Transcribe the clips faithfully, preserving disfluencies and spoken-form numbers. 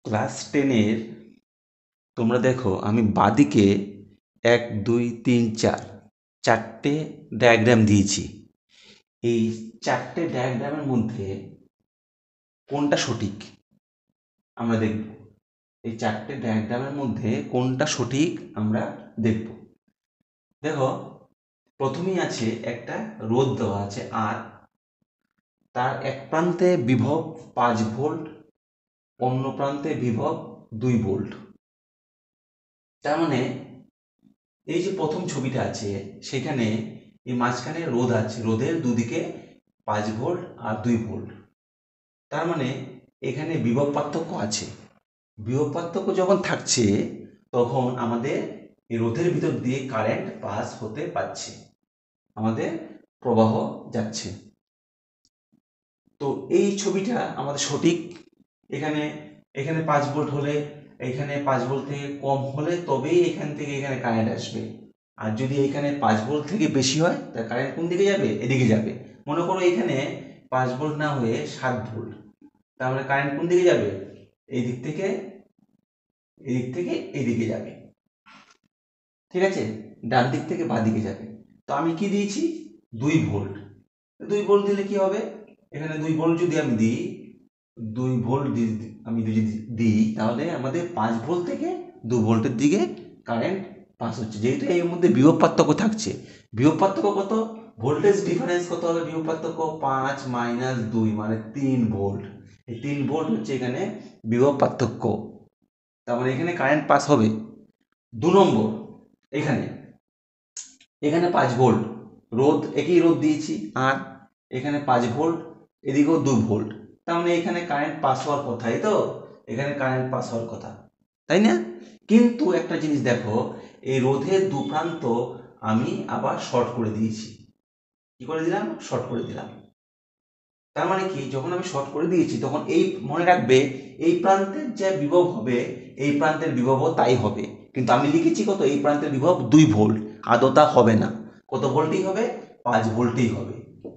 Class টেনের তোমরা দেখো আমি বাদিকে এক দুই তিন চার চারটে ডায়াগ্রাম দিয়েছি। এই চারটে ডায়াগ্রামের মধ্যে কোনটা সঠিক আমরা দেখব। এই চারটে ডায়াগ্রামের মধ্যে কোনটা সঠিক আমরা দেখব। দেখো প্রথমেই আছে একটা রোধ দেওয়া আছে আর তার এক প্রান্তে বিভব পাঁচ ভোল্ট, অন্য প্রান্তে বিভব দুই ভোল্ট। তার মানে এই যে প্রথম ছবিটা আছে সেখানে এই মাঝখানে রোধ আছে, রোধের দুদিকে পাঁচ ভোল্ট আর দুই ভোল্ট। তার মানে এখানে বিভব পার্থক্য আছে। বিভব পার্থক্য যখন থাকছে তখন আমাদের এই রোধের ভিতর দিয়ে কারেন্ট পাস হতে পারছে, আমাদের প্রবাহ যাচ্ছে। তো এই ছবিটা আমাদের সঠিক। এখানে এখানে পাঁচ ভোল্ট হলে, এখানে পাঁচ ভোল্ট থেকে কম হলে তবেই এখান থেকে এখানে কারেন্ট আসবে। আর যদি এখানে পাঁচ ভোল্ট থেকে বেশি হয় তাহলে কারেন্ট কোন দিকে যাবে? এদিকে যাবে। মনে করো এখানে পাঁচ ভোল্ট না হয়ে সাত ভোল্ট, তার মানে কারেন্ট কোন দিকে যাবে? এই দিক থেকে এই দিক থেকে এইদিকে যাবে। ঠিক আছে, ডান দিক থেকে বাঁ দিকে যাবে। তো আমি কি দিয়েছি? দুই ভোল্ট। দুই ভোল্ট দিলে কি হবে? এখানে দুই ভোল্ট যদি আমি দিই, দুই ভোল্ট আমি যদি দিই তাহলে আমাদের পাঁচ ভোল্ট থেকে দু ভোল্টের দিকে কারেন্ট পাস হচ্ছে। যেহেতু এর মধ্যে বিভব পার্থক্য থাকছে, বিভব পার্থক্য কত? ভোল্টেজ ডিফারেন্স কত হবে? বিভব পার্থক্য পাঁচ মাইনাস দুই মানে তিন ভোল্ট। এই তিন ভোল্ট হচ্ছে এখানে বিভব পার্থক্য। তার মানে এখানে কারেন্ট পাস হবে। দু নম্বর, এখানে এখানে পাঁচ ভোল্ট রোধ, একই রোধ দিয়েছি আর এখানে পাঁচ ভোল্ট, এদিকেও দু ভোল্ট। তার মানে এখানে কারেন্ট পাস হওয়ার কথাই তো, এখানে কারেন্ট পাস হওয়ার কথা, তাই না? কিন্তু একটা জিনিস দেখো, এই রোধের দু প্রান্ত আমি আবার শর্ট করে দিয়েছি। কি করে দিলাম? শর্ট করে দিলাম। তার মানে কি, যখন আমি শর্ট করে দিয়েছি তখন এই মনে রাখবে এই প্রান্তের যে বিভব হবে এই প্রান্তের বিভবও তাই হবে। কিন্তু আমি লিখেছি কত? এই প্রান্তের বিভব দুই ভোল্ট, আদৌ তা হবে না। কত ভোল্টই হবে? পাঁচ ভোল্টই হবে।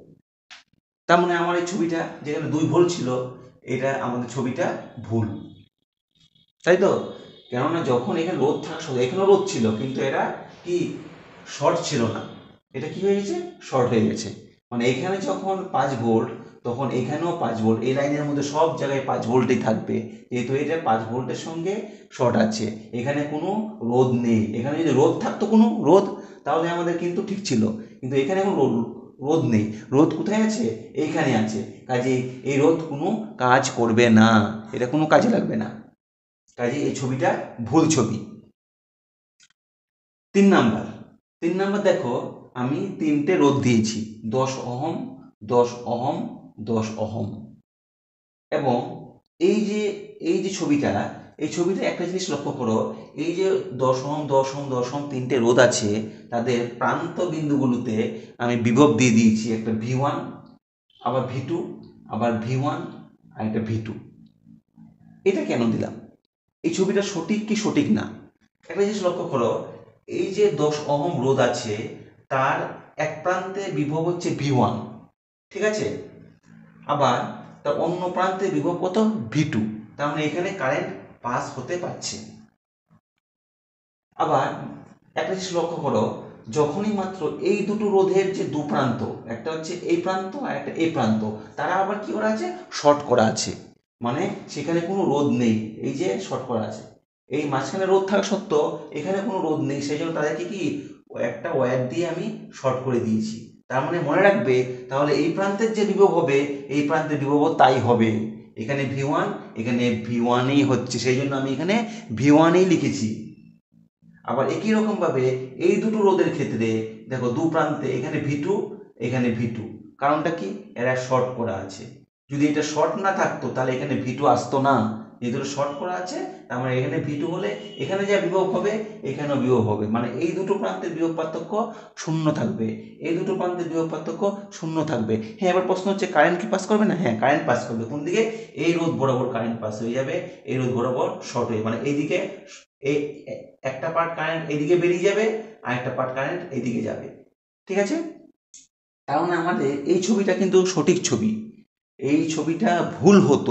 তার মানে আমার এই ছবিটা যেখানে দুই ভোল্ট ছিল, এটা আমাদের ছবিটা ভুল, তাই তো? কেননা যখন এখানে রোধ থাকা সত্ত্বেও, এখানেও রোধ ছিল কিন্তু এরা কি শর্ট ছিল না, এটা কি হয়ে গেছে? শর্ট হয়ে গেছে। মানে এখানে যখন পাঁচ ভোল্ট তখন এখানেও পাঁচ ভোল্ট, এই লাইনের মধ্যে সব জায়গায় পাঁচ ভোল্টই থাকবে, যেহেতু এটা পাঁচ ভোল্টের সঙ্গে শর্ট আছে। এখানে কোনো রোধ নেই। এখানে যদি রোধ থাকতো, কোনো রোধ, তাহলে আমাদের কিন্তু ঠিক ছিল। কিন্তু এখানে কোনো রোধ নেই। রোধ কোথায় আছে? এইখানে আছে। কাজে এই রোধ কোনো কাজ করবে না, এটা কোনো কাজে লাগবে না। কাজে এই ছবিটা ভুল ছবি। তিন নাম্বার তিন নাম্বার দেখো, আমি তিনটে রোধ দিয়েছি, দশ অহম, দশ অহম, দশ অহম। এবং এই যে এই যে ছবিটা, এই ছবিটা একটা জিনিস লক্ষ্য করো, এই যে দশ ওহম দশ ওহম দশ ওহম তিনটে রোধ আছে, তাদের প্রান্ত বিন্দুগুলোতে আমি বিভব দিয়ে দিয়েছি, একটা ভি ওয়ান, আবার ভি টু, আবার ভি ওয়ান আর একটা ভি টু। এটা কেন দিলাম? এই ছবিটা সঠিক কি সঠিক না? একটা জিনিস লক্ষ্য করো, এই যে দশ ওহম রোধ আছে তার এক প্রান্তে বিভব হচ্ছে ভি ওয়ান, ঠিক আছে, আবার তার অন্য প্রান্তে বিভব কত? V two. তার মানে এখানে কারেন্ট পাস হতে পারছে। আবার একটা জিনিস লক্ষ্য করো, যখনই মাত্র এই দুটো রোধের যে দু প্রান্ত, একটা হচ্ছে এই প্রান্ত আর একটা এই প্রান্ত, তারা আবার কি করা আছে? শর্ট করা আছে। মানে সেখানে কোনো রোধ নেই, এই যে শর্ট করা আছে। এই মাঝখানে রোধ থাকা সত্ত্বেও এখানে কোনো রোধ নেই, সেই জন্য তাদেরকে কি একটা ওয়্যার দিয়ে আমি শর্ট করে দিয়েছি। তার মানে মনে রাখবে, তাহলে এই প্রান্তের যে বিভব হবে এই প্রান্তের বিভবও তাই হবে। এখানে ভি ওয়ান, এখানে ভি ওয়ানই হচ্ছে, সেই জন্য আমি এখানে ভি ওয়ানই লিখেছি। আবার একই রকম ভাবে এই দুটো রোধের ক্ষেত্রে দেখো, দু প্রান্তে এখানে ভি টু, এখানে ভি টু। কারণটা কি? এরা শর্ট করা আছে। যদি এটা শর্ট না থাকতো তাহলে এখানে ভি টু আসতো না। এই দুটো শর্ট করা আছে, তার মানে এখানে ভি টু হলে এখানে যা বিভব হবে এখানেও বিভব হবে। মানে এই দুটো প্রান্তের বিভব পার্থক্য শূন্য থাকবে, এই দুটো প্রান্তের বিভব পার্থক্য শূন্য থাকবে। হ্যাঁ, এবার প্রশ্ন হচ্ছে কারেন্ট কি পাস করবে না? হ্যাঁ, কারেন্ট পাস করবে। কোন দিকে? এই রোধ বরাবর কারেন্ট পাস হয়ে যাবে, এই রোধ বরাবর শর্ট হয়ে, মানে এইদিকে এই একটা পার্ট কারেন্ট এদিকে বেরিয়ে যাবে আর একটা পার্ট কারেন্ট এদিকে যাবে। ঠিক আছে, তার মানে আমাদের এই ছবিটা কিন্তু সঠিক ছবি। এই ছবিটা ভুল হতো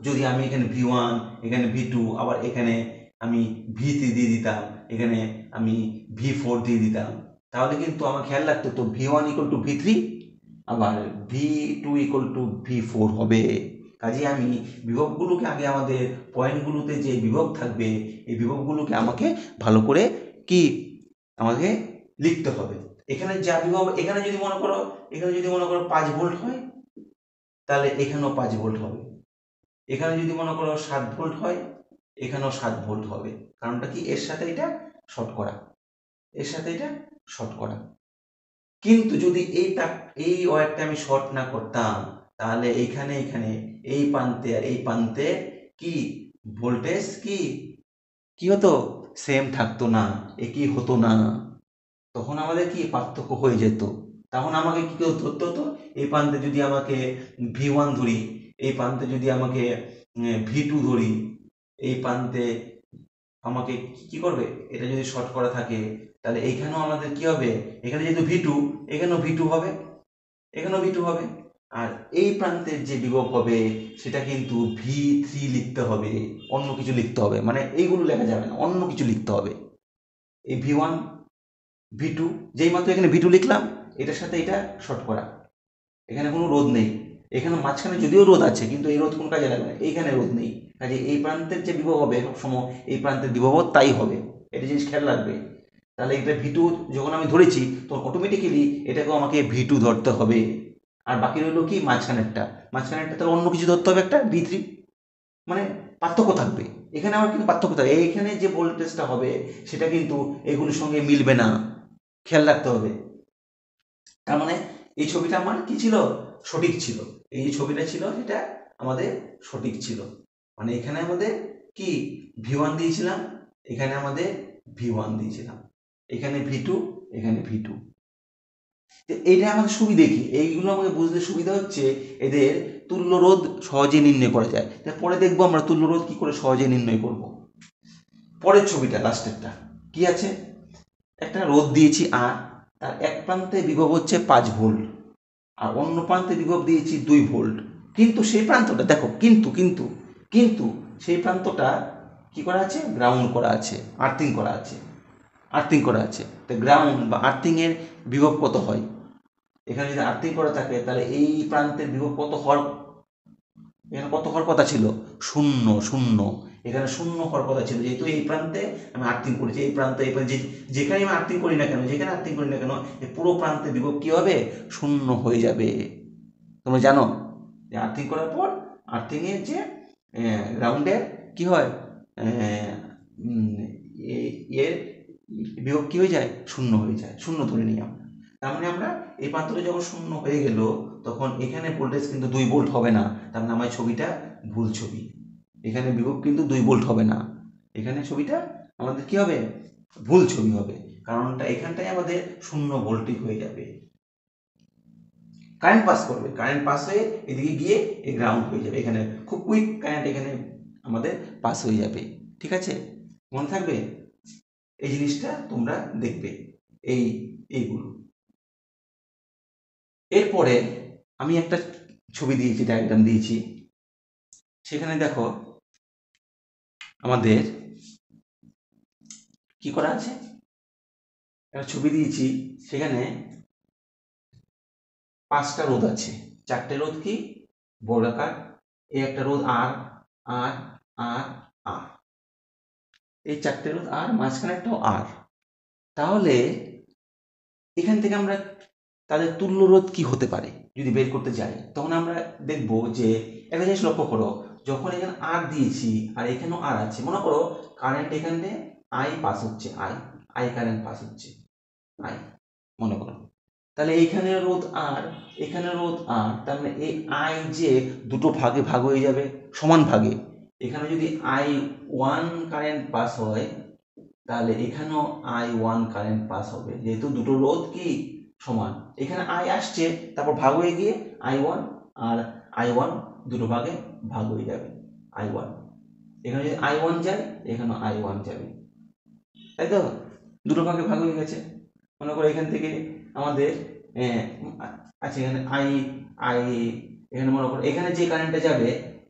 যদি আমি এখানে ভি ওয়ান, এখানে ভি টু, আবার এখানে আমি ভি থ্রি দিয়ে দিতাম, এখানে আমি ভি ফোর দিয়ে দিতাম, তাহলে কিন্তু আমার খেয়াল রাখতে তো V one equal to V three, আবার V two equal to V four হবে। কাজে আমি বিভবগুলোকে আগে আমাদের পয়েন্টগুলোতে যে বিভব থাকবে এই বিভবগুলোকে আমাকে ভালো করে কি আমাকে লিখতে হবে। এখানে যা বিভব, এখানে যদি মনে করো এখানে যদি মনে করো পাঁচ ভোল্ট হয়, তাহলে এখানেও পাঁচ ভোল্ট হবে। এখানে যদি মনে করো সাত ভোল্ট হয়, এখানেও সাত ভোল্ট হবে। কারণটা কি, এর সাথে এটা শর্ট করা, এর সাথে এটা শর্ট করা। কিন্তু যদি এই তার এই ওয়্যারটা আমি শর্ট না করতাম, তাহলে এইখানে এখানে এই প্রান্তে আর এই প্রান্তে কি ভোল্টেজ কি কি হতো, সেম থাকতো না, একই হতো না। তখন আমাদের কি পার্থক্য হয়ে যেত। তখন আমাকে কি ধরতে হতো, এই প্রান্তে যদি আমাকে ভি ওয়ান ধরি, এই প্রান্তে যদি আমাকে ভি টু ধরি, এই প্রান্তে আমাকে কি করবে, এটা যদি শর্ট করা থাকে তাহলে এইখানেও আমাদের কি হবে, এখানে যেহেতু ভি টু, এখানেও ভি টু হবে, এখানেও ভি টু হবে। আর এই প্রান্তের যে বিভব হবে সেটা কিন্তু ভি থ্রি লিখতে হবে, অন্য কিছু লিখতে হবে, মানে এইগুলো লেখা যাবে না, অন্য কিছু লিখতে হবে। এই ভি ওয়ান ভি টু, যেই মাত্র এখানে ভি টু লিখলাম, এটার সাথে এটা শর্ট করা, এখানে কোনো রোধ নেই, এখানে মাঝখানে যদিও রোধ আছে কিন্তু এই রোধ কোন কাজে লাগবে না, এইখানে রোধ নেই। কাজে এই প্রান্তের যে বিভব হবে সবসময় এই প্রান্তের বিভব তাই হবে, এটা জিনিস খেয়াল রাখবে। তাহলে এটা ভি টু যখন আমি ধরেছি তখন অটোমেটিক্যালি এটাকেও আমাকে ভি টু ধরতে হবে। আর বাকি রইলো কি মাঝখানেরটা, মাঝখানেরটা তাহলে অন্য কিছু ধরতে হবে একটা ভি থ্রি, মানে পার্থক্য থাকবে। এখানে আমার কিন্তু পার্থক্য থাকবে, এইখানে যে ভোল্টেজটা হবে সেটা কিন্তু এগুলোর সঙ্গে মিলবে না, খেয়াল রাখতে হবে। তার মানে এই ছবিটা আমার কি ছিল, সঠিক ছিল। এই যে ছবিটা ছিল এটা আমাদের সঠিক ছিল, মানে এখানে আমাদের কি ভি ওয়ান দিয়েছিলাম, এখানে আমাদের ভি ওয়ান দিয়েছিলাম, এখানে ভি টু, এখানে ভি টু। এইটা আমাদের সুবিধে কি, এইগুলো আমাকে বুঝতে সুবিধা হচ্ছে এদের তুল্য রোধ সহজে নির্ণয় করা যায়। পরে দেখবো আমরা তুল্য রোধ কি করে সহজে নির্ণয় করব। পরের ছবিটা লাস্টেরটা কি আছে, একটা রোধ দিয়েছি আর তার এক প্রান্তে বিভব হচ্ছে পাঁচ ভোল্ট আর অন্য প্রান্তে বিভব দিয়েছি দুই ভোল্ট। কিন্তু সেই প্রান্তটা দেখো, কিন্তু কিন্তু কিন্তু সেই প্রান্তটা কি করা আছে, গ্রাউন্ড করা আছে, আর্থিং করা আছে, আর্থিং করা আছে। তো গ্রাউন্ড বা আর্থিং এর বিভব কত হয়, এখানে যদি আর্থিং করা থাকে তাহলে এই প্রান্তের বিভব কত হওয়ার, এখানে কত হওয়ার কথা ছিল, শূন্য শূন্য, এখানে শূন্য হওয়ার কথা ছিল, যেহেতু এই প্রান্তে আমি আর্থিং করেছি, এই প্রান্তে এই প্রান্তে যেখানে আমি আর্থিং করি না কেন, যেখানে আর্থিং করি না কেন এই পুরো প্রান্তে বিভব কি হবে, শূন্য হয়ে যাবে। তোমরা জানো যে আর্থিং করার পর আর্থিং এর যে গ্রাউন্ডের কি হয়, এর বিভব কি হয়ে যায়, শূন্য হয়ে যায়, শূন্য ধরে নিই আমরা। তার মানে আমরা এই প্রান্তটা যখন শূন্য হয়ে গেল তখন এখানে ভোল্টেজ কিন্তু দুই ভোল্ট হবে না, তার মানে আমার ছবিটা ভুল ছবি, এখানে বিভব কিন্তু দুই ভোল্ট হবে না, এখানে ছবিটা আমাদের কি হবে, ভুল ছবি হবে। কারণটা এখানটায় আমাদের শূন্য ভোল্টেজ হয়ে যাবে, কারেন্ট পাস করবে, কারেন্ট পাস হয়ে এদিকে গিয়ে এই গ্রাউন্ড হয়ে যাবে, এখানে খুব কুইক কারেন্ট এখানে আমাদের পাস হয়ে যাবে। ঠিক আছে, মনে থাকবে এই জিনিসটা, তোমরা দেখবে এই এইগুলো। এরপরে আমি একটা ছবি দিয়েছি, ডায়াগ্রাম দিয়েছি, সেখানে দেখো আমাদের কি করা আছে, একটা ছবি দিয়েছি, সেখানে পাঁচটা রোধ আছে, চারটে রোধ কি বর্গাকার, এই একটা রোধ আর আর আর আর, এই চারটে রোধ আর, মাঝখানে একটাও আর। তাহলে এখান থেকে আমরা তাদের তুল্য রোধ কি হতে পারে যদি বের করতে যাই, তখন আমরা দেখব যে একটা জিনিস লক্ষ্য করো, যখন এখানে আর দিয়েছি আর এখানেও আর আছে, মনে করো কারেন্ট এখানে আই পাস হচ্ছে, আই আই কারেন্ট পাস হচ্ছে, আই মনে করো, তাহলে এইখানে রোধ আর এখানে রোধ আর, তার মানে এই আই যে দুটো ভাগে ভাগ হয়ে যাবে সমান ভাগে। এখানে যদি আই ওয়ান কারেন্ট পাস হয় তাহলে এখানেও আই ওয়ান কারেন্ট পাস হবে, যেহেতু দুটো রোধ কি সমান। এখানে আই আসছে তারপর ভাগ হয়ে গিয়ে আই ওয়ান আর আই ওয়ান দুটো ভাগে ভাগ হয়ে যাবে, আই ওয়ান, এখানে যদি আই ওয়ান যায় এখানে আই ওয়ান যাবে, তাই তো, দুটো ভাগে ভাগ হয়ে গেছে। মনে করো এখান থেকে আমাদের আচ্ছা এখানে আই আই এখানে মনে করো এখানে যে কারেন্টটা যাবে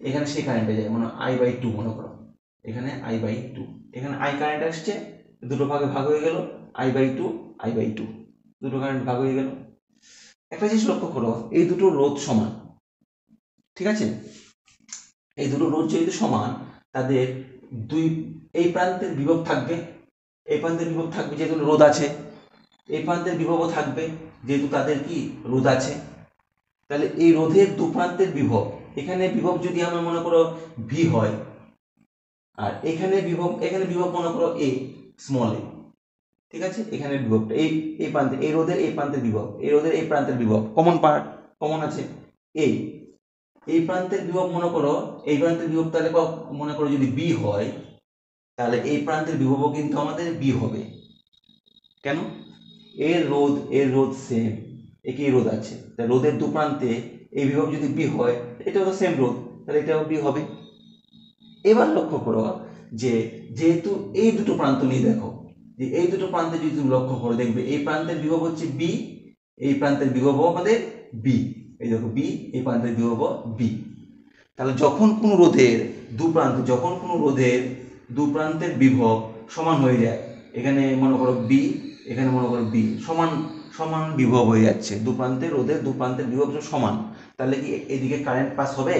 এখানে সেই কারেন্টে যায়, মানে আই বাই টু মনে করো, এখানে আই বাই টু, এখানে আই কারেন্ট আসছে, দুটো ভাগে ভাগ হয়ে গেল, I by two I by two, দুটো কারেন্ট ভাগ হয়ে গেল। একটা জিনিস লক্ষ্য করো, এই দুটো রোধ সমান, ঠিক আছে, এই দুটো রোধ যেহেতু সমান, তাদের দুই এই প্রান্তের বিভব থাকবে, এই প্রান্তের বিভব থাকবে যেহেতু রোধ আছে, এই প্রান্তের বিভবও থাকবে যেহেতু তাদের কি রোধ আছে। তাহলে এই রোধের দু প্রান্তের বিভব, এখানে বিভব যদি আমরা মনে করো ভি হয়, আর এখানে বিভব, এখানে বিভব মনে করো এ, স্মল এ, ঠিক আছে, এখানে বিভবটা এই এই প্রান্তে, এই রোধের এই প্রান্তের বিভব, এই রোধের এই প্রান্তের বিভব কমন পার্ট, কমন আছে এই এই প্রান্তের বিভব মনে করো, এই প্রান্তের বিভব তাহলে মনে করো যদি বি হয়, তাহলে এই প্রান্তের বিভবও কিন্তু আমাদের বি হবে। কেন? এর রোধ এর রোধ সেম, একই রোধ আছে, তা রোধের দু প্রান্তে এই বিভব যদি বি হয়, এটাও তো সেম রোধ, তাহলে এটাও বি হবে। এবার লক্ষ্য করো যে যেহেতু এই দুটো প্রান্ত নিয়ে দেখো, যে এই দুটো প্রান্তে যদি তুমি লক্ষ্য করো, দেখবে এই প্রান্তের বিভব হচ্ছে বি, এই প্রান্তের বিভব আমাদের বি, এই দেখো বি, এই প্রান্তের বিভব বি। তাহলে যখন কোনো রোধের দু প্রান্ত, যখন কোনো রোধের দু প্রান্তের বিভব সমান হয়ে যায়, এখানে মনে করো বি, এখানে মনে করো বি, সমান সমান বিভব হয়ে যাচ্ছে, দু প্রান্তের রোধের দু প্রান্তের বিভব সমান, তাহলে কি এদিকে কারেন্ট পাস হবে?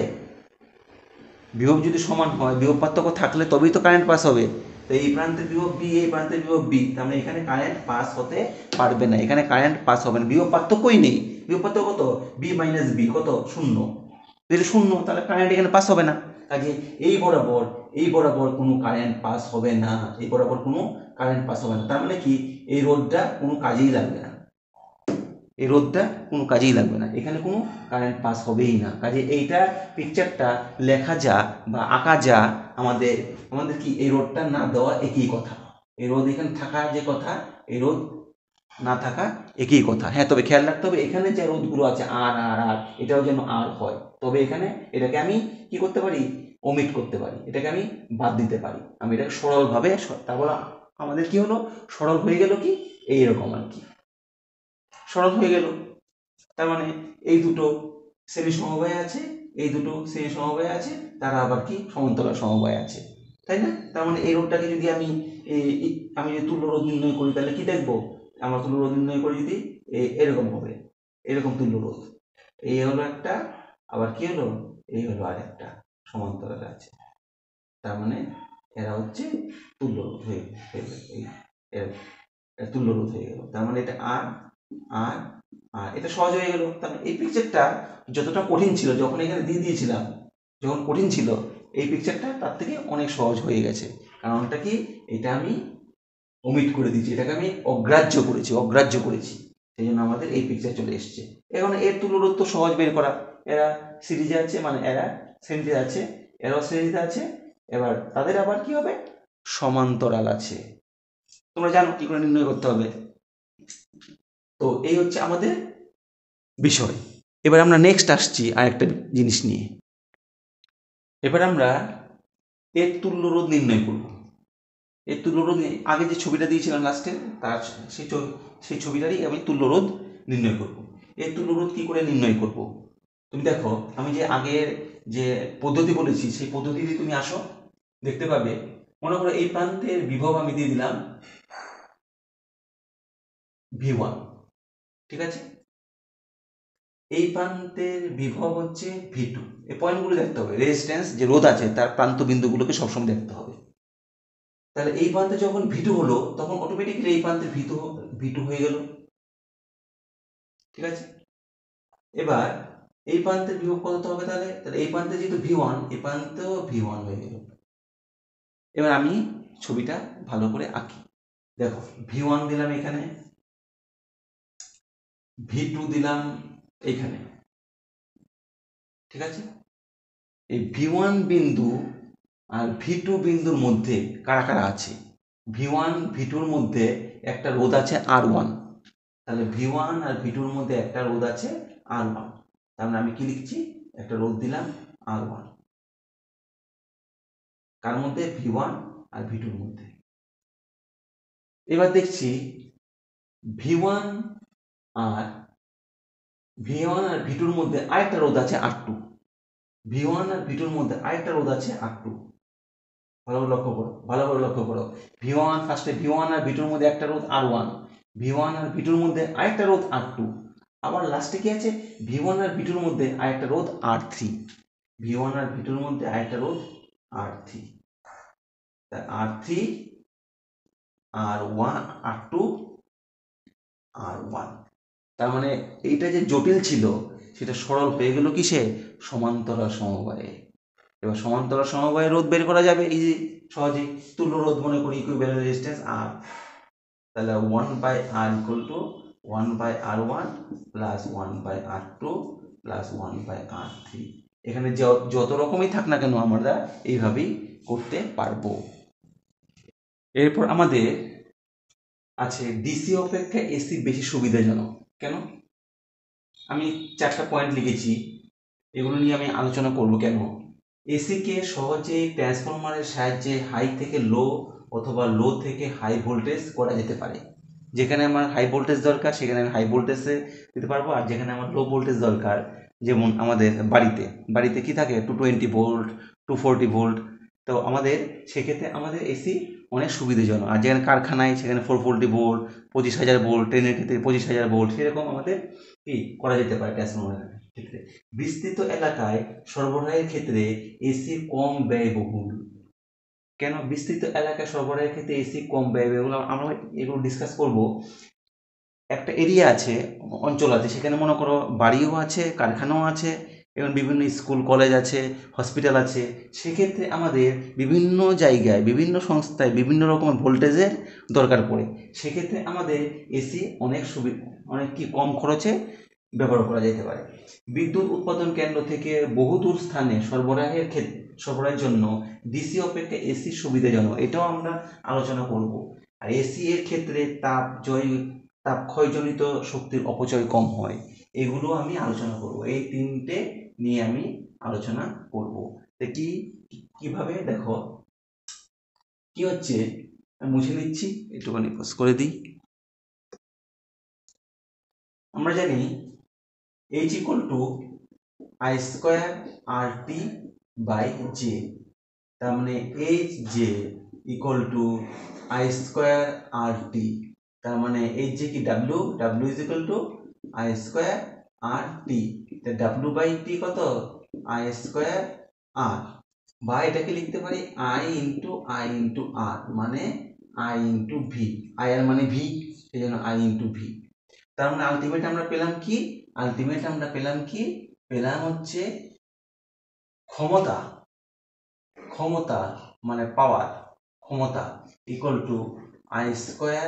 বিভব যদি সমান হয়, বিভব পার্থক্য থাকলে তবেই তো কারেন্ট পাস হবে। তো এই প্রান্তের বিভব বি, এই প্রান্তের বিভব বি, তার মানে এখানে কারেন্ট পাস হতে পারবে না, এখানে কারেন্ট পাস হবে না, বিভব পার্থক্যই নেই। বিভব পার্থক্য কত? বি মাইনাস বি, কত? শূন্য। যদি শূন্য, তাহলে কারেন্ট এখানে পাস হবে না, কাজে এই বরাবর এই বরাবর কোনো কারেন্ট পাস হবে না, এই বরাবর কোনো কারেন্ট পাস হবে না, তার মানে কি এই রোধটা কোনো কাজেই লাগবে না, এই রোধটা কোনো কাজেই লাগবে না, এখানে কোনো কারেন্ট পাস হবেই না। কাজে এইটা পিকচারটা লেখা যা বা আঁকা যা, আমাদের আমাদের কি এই রোধটা না দেওয়া একই কথা, এই রোধ এখানে থাকার যে কথা, এই রোধ না থাকা একই কথা। হ্যাঁ, তবে খেয়াল রাখতে হবে এখানে যে রোধগুলো আছে আর আর আর, এটাও যেন আর হয়, তবে এখানে এটাকে আমি কি করতে পারি? ওমিট করতে পারি, এটাকে আমি বাদ দিতে পারি, আমি এটাকে সরলভাবে, তারপর আমাদের কি হলো, সরল হয়ে গেল কি এইরকম আর কি, সরল হয়ে গেল। তার মানে এই দুটো শ্রেণী সমবায় আছে, এই দুটো শ্রেণী সমবায় আছে, তারা আবার কি সমান্তরাল সমবায় আছে, তাই না? তার মানে এই রোধটাকে যদি আমি আমি যদি তুল্য রোধ নির্ণয় করি, তাহলে কি দেখবো, আমরা তুল্য রোধ নির্ণয় করে যদি এরকম হবে, এরকম তুল্য রোধ, এই হলো একটা, আবার কি হলো, এই হলো আর একটা সমান্তরাল আছে, তার মানে এরা হচ্ছে তুল্য রোধ হয়ে গেল, তুল্য রোধ হয়ে গেল, তার মানে এটা আর আর আর এটা সহজ হয়ে গেল। তার মানে এই পিকচারটা যতটা কঠিন ছিল, যখন এখানে দিয়ে দিয়েছিলাম, যখন কঠিন ছিল, এই পিকচারটা তার থেকে অনেক সহজ হয়ে গেছে, কারণটা কি, এটা আমি ওমিট করে দিয়েছি, এটাকে আমি অগ্রাহ্য করেছি, অগ্রাহ্য করেছি, সেই জন্য আমাদের এই পিকচার চলে এসছে। এখন এর তুল্যরোধ তো সহজ বের করা, এরা সিরিজে আছে, মানে এরা শ্রেণীতে আছে, এরাও শ্রেণীতে আছে, এবার তাদের আবার কি হবে, সমান্তরাল আছে, তোমরা জানো কি করে নির্ণয় করতে হবে। তো এই হচ্ছে আমাদের বিষয়। এবার আমরা নেক্সট আসছি আরেকটা জিনিস নিয়ে, এবার আমরা এর তুল্যরোধ নির্ণয় করব। এর তুল্যরোধ আগে যে ছবিটা দিয়েছিলাম লাস্টে, তার সেই সেই ছবিটারই আমি তুল্যরোধ নির্ণয় করব। এর তুল্যরোধ কি করে নির্ণয় করব, তুমি দেখো আমি যে আগের যে পদ্ধতি বলেছি, সেই পদ্ধতিতে তুমি আসো, দেখতে পাবে, মনে করো এই প্রান্তের বিভব আমি দিয়ে দিলাম ভি ওয়ান, ঠিক আছে, এই প্রান্তের বিভব হচ্ছে ভি টু, এই পয়েন্টগুলো দেখতে হবে, রেজিস্ট্যান্স যে রোধ আছে তার প্রান্ত বিন্দুগুলোকে সবসময় দেখতে হবে। তাহলে এই প্রান্তে যখন ভি টু হলো, তখন অটোমেটিক্যালি এই প্রান্তে ভি টু ভি টু হয়ে গেল, ঠিক আছে। এবার এই প্রান্তের বিভব কত হবে, তাহলে তাহলে এই প্রান্তে যেহেতু ভি ওয়ান, এই প্রান্তেও ভি ওয়ান হয়ে গেল। এবার আমি ছবিটা ভালো করে আঁকি, দেখো ভি ওয়ান দিলাম এখানে, ভি টু দিলাম এইখানে, ঠিক আছে। এই ভি ওয়ান বিন্দু আর ভি টু বিন্দুর মধ্যে কারা কারা আছে, ভি ওয়ান ভি টুর মধ্যে একটা রোধ আছে আর ওয়ান, তাহলে ভি ওয়ান আর ভি টুর মধ্যে একটা রোধ আছে আর ওয়ান, তার মানে আমি কি লিখছি, একটা রোধ দিলাম আর ওয়ান, কার মধ্যে, ভি ওয়ান আর ভি টুর মধ্যে। এবার দেখছি ভি ওয়ান আর ভি ওয়ান আর ভি টুর মধ্যে আরেকটা রোধ আছে আর টু, ভি ওয়ান আর ভি টুর মধ্যে আরেকটা রোধ আছে আর টু। ভালো করে লক্ষ্য করো, ভালো করে লক্ষ্য করো। ভি ওয়ান ফার্স্টে ভি ওয়ান আর ভি টুর মধ্যে একটা রোধ আর ওয়ান, ভি ওয়ান আর ভি টুর মধ্যে আরেকটা রোধ আর টু, আবার লাস্টে কি আছে, ভি ওয়ান আর ভি টুর মধ্যে আরেকটা রোধ আর থ্রি, ভি ওয়ান আর ভি টুর মধ্যে আরেকটা রোধ R three, R three R one R two R one. তার মানে এইটা যে জটিল ছিল সেটা সরল হয়ে গেল কিসে, সমান্তরাল সমবায়ে। এবার সমান্তরাল সমবায়ে রোধ বের করা যাবে ইজি, সহজেই। তুল্য রোধ মনে করি ইকুইভ্যালেন্ট রেজিস্ট্যান্স আর, তাহলে one by R equal to one by R one plus one by R two plus one by R three. এখানে যত রকমই থাক না কেন আমরা এইভাবেই করতে পারবো। এরপর আমাদের আছে ডিসি অপেক্ষা এসি বেশি সুবিধাজনক কেন। আমি চারটা পয়েন্ট লিখেছি, এগুলো নিয়ে আমি আলোচনা করব কেন। এসিকে সহজেই ট্রান্সফরমারের সাহায্যে হাই থেকে লো অথবা লো থেকে হাই ভোল্টেজ করা যেতে পারে। যেখানে আমার হাই ভোল্টেজ দরকার সেখানে আমি হাই ভোল্টেজে দিতে পারবো, আর যেখানে আমার লো ভোল্টেজ দরকার, যেমন আমাদের বাড়িতে বাড়িতে কি থাকে two twenty volt two forty volt, তো আমাদের সেক্ষেত্রে আমাদের এসি অনেক সুবিধাজনক। আর যেখানে কারখানায় সেখানে ফোর ফোরটি ভোল্ট, পঁচিশ হাজার ভোল্ট, ট্রেনের ক্ষেত্রে পঁচিশ হাজার ভোল্ট, সেরকম আমাদের কি করা যেতে পারে ট্রান্সফরমারের ক্ষেত্রে। বিস্তৃত এলাকায় সরবরাহের ক্ষেত্রে এসি কম ব্যয়বহুল কেন। বিস্তৃত এলাকায় সরবরাহের ক্ষেত্রে এসি কম ব্যয়বহুল আমরা এগুলো ডিসকাস করব। একটা এরিয়া আছে, অঞ্চল আছে, সেখানে মনে করো বাড়িও আছে, কারখানাও আছে, এবং বিভিন্ন স্কুল কলেজ আছে, হসপিটাল আছে। সেক্ষেত্রে আমাদের বিভিন্ন জায়গায় বিভিন্ন সংস্থায় বিভিন্ন রকমের ভোল্টেজের দরকার পড়ে। সেক্ষেত্রে আমাদের এসি অনেক সুবিধা, অনেক কি কম খরচে ব্যবহার করা যেতে পারে। বিদ্যুৎ উৎপাদন কেন্দ্র থেকে বহুদূর স্থানে সরবরাহের ক্ষেত্রে সরবরাহের জন্য ডিসি অপেক্ষা এসি সুবিধাজনক, এটাও আমরা আলোচনা করব। আর এসি এর ক্ষেত্রে তাপ জয় তাপ ক্ষয়জনিত শক্তির অপচয় কম হয়, এগুলো আমি আলোচনা করব। এই তিনটে নিয়ে আমি আলোচনা করব। কি কিভাবে দেখো কি হচ্ছে, মুছে নিচ্ছি, একটুখানি পোজ করে দিই। আমরা জানি H equal to I square R T by J, তার মানে H J equal to I square R T, তার মানে এইচ জে কি W, W is equal to I square R T, W by T কত, I square R, বা এটাকে লিখতে পারি I into I into R, মানে I into V, I R মানে ভি, সেই জন্য আই ইন্টু ভি। তার মানে আলটিমেট আমরা পেলাম কি, আলটিমেট আমরা পেলাম কি, পেলাম হচ্ছে ক্ষমতা, ক্ষমতা মানে পাওয়ার, ক্ষমতা equal to I square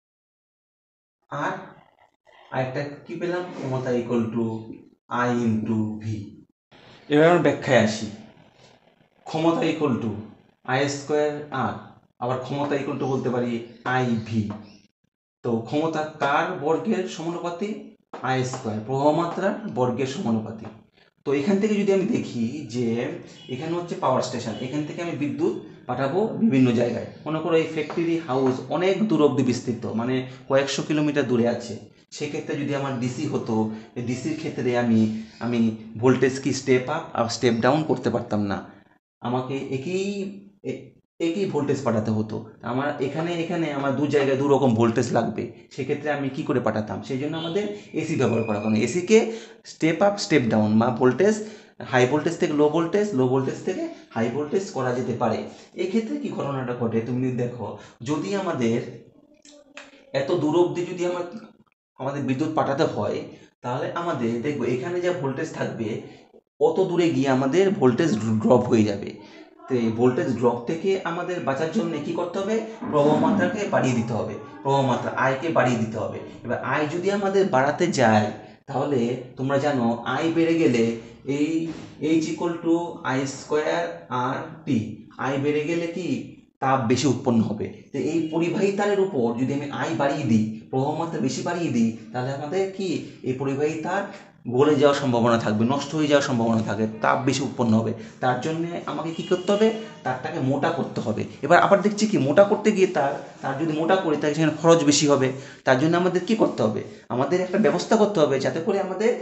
R আরেকটা কি পেলাম, ক্ষমতা equal to I into V. এবার আমরা ব্যাখ্যায় আসি। ক্ষমতা equal to I square R, আবার ক্ষমতা ইকুয়াল টু বলতে পারি আই ভি। তো ক্ষমতা কার বর্গের সমানুপাতি, আই স্কোয়ার, প্রবাহমাত্রার বর্গের সমানুপাতি। তো এখান থেকে যদি আমি দেখি যে এখানে হচ্ছে পাওয়ার স্টেশন, এখান থেকে আমি বিদ্যুৎ পাঠাবো বিভিন্ন জায়গায়। মনে করো এই ফ্যাক্টরি হাউস অনেক দূর অব্দি বিস্তৃত, মানে কয়েকশো কিলোমিটার দূরে আছে। সেক্ষেত্রে যদি আমার ডিসি হতো, ডিসির ক্ষেত্রে আমি আমি ভোল্টেজ কি স্টেপ আপ আর স্টেপ ডাউন করতে পারতাম না, আমাকে একই একই ভোল্টেজ পাঠাতে হতো। আমার এখানে এখানে আমার দু জায়গায় দু রকম ভোল্টেজ লাগবে, সেক্ষেত্রে আমি কি করে পাঠাতাম, সেই জন্য আমাদের এসি ব্যবহার করা। কারণ এসিকে স্টেপ আপ স্টেপ ডাউন বা ভোল্টেজ হাই ভোল্টেজ থেকে লো ভোল্টেজ, লো ভোল্টেজ থেকে হাই ভোল্টেজ করা যেতে পারে। এই ক্ষেত্রে কি ঘটনাটা ঘটে তুমি দেখো, যদি আমাদের এত দূর অবধি যদি আমার আমাদের বিদ্যুৎ পাঠাতে হয়, তাহলে আমাদের দেখবো এখানে যা ভোল্টেজ থাকবে অত দূরে গিয়ে আমাদের ভোল্টেজ ড্রপ হয়ে যাবে। তো এই ভোল্টেজ ড্রপ থেকে আমাদের বাঁচার জন্য কি করতে হবে, প্রবাহমাত্রাকে বাড়িয়ে দিতে হবে, প্রবাহমাত্রা আইকে বাড়িয়ে দিতে হবে। এবার আই যদি আমাদের বাড়াতে যায়, তাহলে তোমরা জানো আই বেড়ে গেলে এই H equal to I square R T, I বেড়ে গেলে কি তাপ বেশি উৎপন্ন হবে। তো এই পরিবাহী তারের উপর যদি আমি আই বাড়িয়ে দিই, প্রবাহমাত্রা বেশি বাড়িয়ে দিই, তাহলে আমাদের কি এই পরিবাহী তার গলে যাওয়ার সম্ভাবনা থাকবে, নষ্ট হয়ে যাওয়ার সম্ভাবনা থাকে, তাপ বেশি উৎপন্ন হবে। তার জন্য আমাকে কী করতে হবে, তারটাকে মোটা করতে হবে। এবার আবার দেখছি কি মোটা করতে গিয়ে তার তার যদি মোটা করি তাহলে সেখানে খরচ বেশি হবে। তার জন্য আমাদের কী করতে হবে, আমাদের একটা ব্যবস্থা করতে হবে যাতে করে আমাদের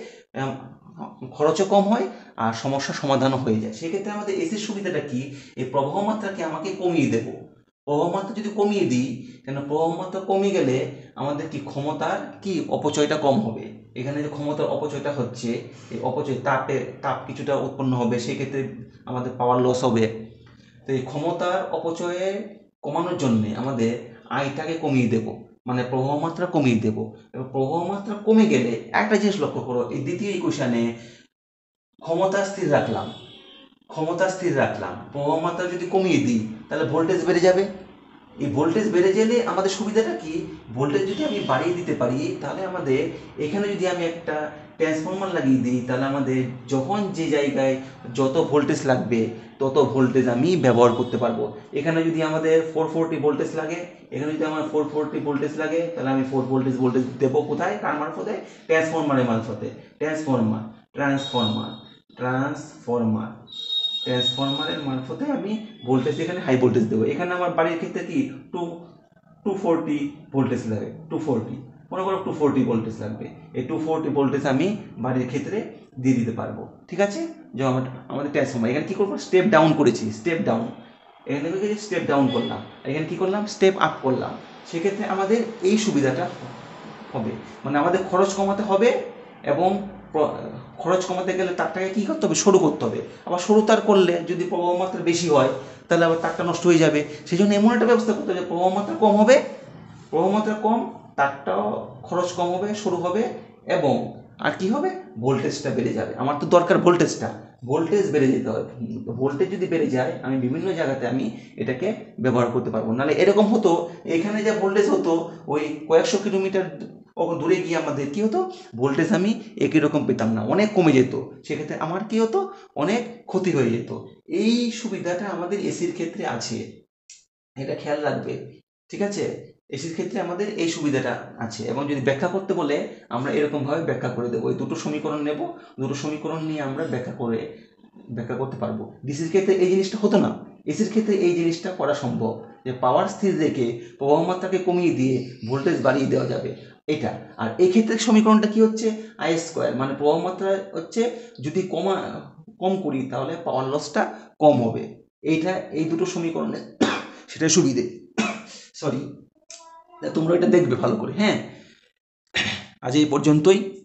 খরচও কম হয় আর সমস্যার সমাধানও হয়ে যায়। সেক্ষেত্রে আমাদের এসির সুবিধাটা কি, এই প্রবাহ মাত্রাকে আমাকে কমিয়ে দেবো। প্রবাহ মাত্রা যদি কমিয়ে দিই, কেন প্রবাহ মাত্রা কমে গেলে আমাদের কি ক্ষমতার কি অপচয়টা কম হবে। এখানে যে ক্ষমতার অপচয়টা হচ্ছে, এই অপচয় তাপে তাপ কিছুটা উৎপন্ন হবে, সেক্ষেত্রে আমাদের পাওয়ার লস হবে। তো এই ক্ষমতার অপচয়ে কমানোর জন্যে আমাদের আয়টাকে কমিয়ে দেব, মানে প্রবাহ মাত্রা কমিয়ে দেব। এবার প্রবাহ মাত্রা কমে গেলে একটা জিনিস লক্ষ্য করো, এই দ্বিতীয় ইকুয়েশনে ক্ষমতা স্থির রাখলাম, ক্ষমতা স্থির রাখলাম, প্রবাহ মাত্রা যদি কমিয়ে দিই তাহলে ভোল্টেজ বেড়ে যাবে। এই ভোল্টেজ বেড়ে গেলে আমাদের সুবিধাটা কি, ভোল্টেজ যদি আমি বাড়িয়ে দিতে পারি তাহলে আমাদের এখানে যদি আমি একটা ট্রান্সফর্মার লাগিয়ে দিই তাহলে আমাদের যখন যে জায়গায় যত ভোল্টেজ লাগবে তত ভোল্টেজ আমি ব্যবহার করতে পারবো। এখানে যদি আমাদের ফোর ফোরটি ভোল্টেজ লাগে, এখানে যদি আমার ফোর ফোরটি ভোল্টেজ লাগে তাহলে আমি ফোর ভোল্টেজ ভোল্টেজ দেবো কোথায়, কার মারফতে, ট্রান্সফর্মারের মারফতে। ট্রান্সফর্মার ট্রান্সফর্মার ট্রান্সফর্মার ট্রান্সফর্মারের মারফতে আমি ভোল্টেজ এখানে হাই ভোল্টেজ দেবো। এখানে আমার বাড়ির ক্ষেত্রে কি টু টু ফোরটি ভোল্টেজ লাগে, টু ফোরটি মনে করো টু ফোরটি ভোল্টেজ লাগবে। এই টু ফোরটি ভোল্টেজ আমি বাড়ির ক্ষেত্রে দিয়ে দিতে পারবো। ঠিক আছে, যে আমাদের ট্রান্সফর্মার এখানে কী করবো, স্টেপ ডাউন করেছি, স্টেপ ডাউন, এখানে থেকে স্টেপ ডাউন করলাম, এখানে কী করলাম, স্টেপ আপ করলাম। সেক্ষেত্রে আমাদের এই সুবিধাটা হবে, মানে আমাদের খরচ কমাতে হবে এবং খরচ কমাতে গেলে তারটাকে কী করতে হবে, সরু করতে হবে। আবার সরু তার করলে যদি প্রবাহ মাত্রা বেশি হয় তাহলে আবার তারটা নষ্ট হয়ে যাবে। সেই জন্য এমন একটা ব্যবস্থা করতে হবে প্রবাহ মাত্রা কম হবে, প্রবাহ মাত্রা কম, তারটাও খরচ কম হবে, সরু হবে, এবং আর কি হবে, ভোল্টেজটা বেড়ে যাবে। আমার তো দরকার ভোল্টেজটা, ভোল্টেজ বেড়ে যেতে হবে। ভোল্টেজ যদি বেড়ে যায় আমি বিভিন্ন জায়গাতে আমি এটাকে ব্যবহার করতে পারবো। নাহলে এরকম হতো, এখানে যা ভোল্টেজ হতো ওই কয়েকশো কিলোমিটার দূরে গিয়ে আমাদের কী হতো, ভোল্টেজ আমি একই রকম পেতাম না, অনেক কমে যেত। সেক্ষেত্রে আমার কী হতো, অনেক ক্ষতি হয়ে যেত। এই সুবিধাটা আমাদের এসির ক্ষেত্রে আছে, এটা খেয়াল রাখবে। ঠিক আছে, এসির ক্ষেত্রে আমাদের এই সুবিধাটা আছে। এবং যদি ব্যাখ্যা করতে বলে আমরা এরকমভাবে ব্যাখ্যা করে দেবো, এই দুটো সমীকরণ নেব, দুটো সমীকরণ নিয়ে আমরা ব্যাখ্যা করে ব্যাখ্যা করতে পারবো। ডিসির ক্ষেত্রে এই জিনিসটা হতো না, এসির ক্ষেত্রে এই জিনিসটা করা সম্ভব, যে পাওয়ার স্থির রেখে প্রবাহ মাত্রাকে কমিয়ে দিয়ে ভোল্টেজ বাড়িয়ে দেওয়া যাবে এটা। আর এই ক্ষেত্রে সমীকরণটা কি হচ্ছে, আই স্কোয়ার, মানে প্রবাহ মাত্রা হচ্ছে যদি কমা কম করি তাহলে পাওয়ার লসটা কম হবে। এইটা এই দুটো সমীকরণে সেটা সুবিধে। সরি, তোমরা এটা দেখবে ভালো করে। হ্যাঁ, আজ এই পর্যন্তই।